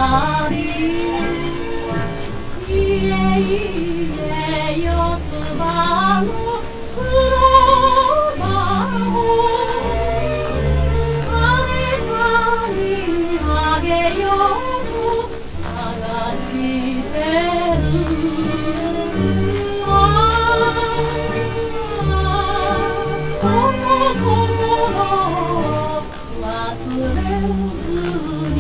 りいえいえ四つ葉のクローバーを枯れたにあげようと探してるその心忘れずに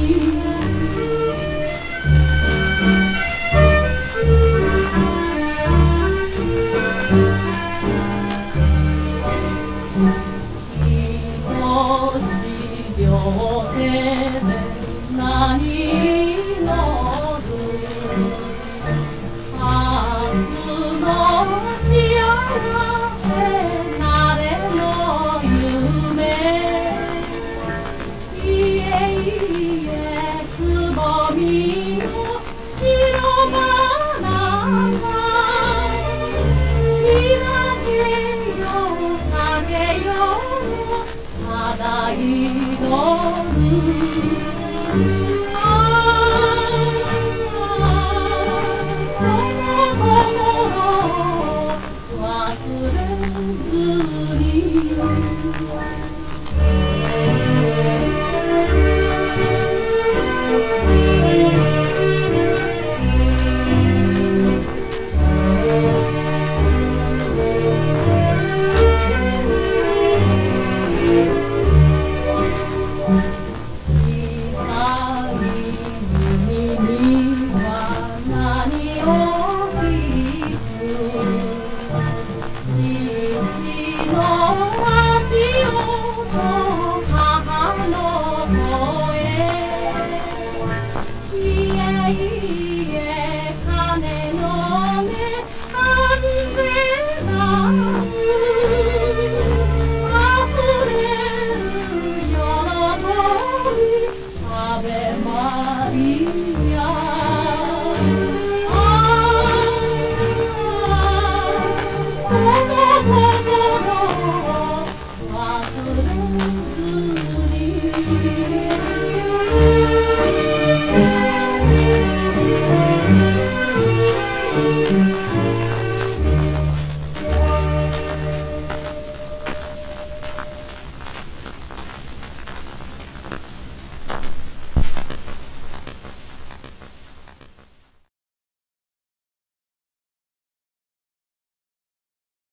命両手で何のる明日の幸せなれの夢いえいえつぼみの白花が開けよう下げようただ祈る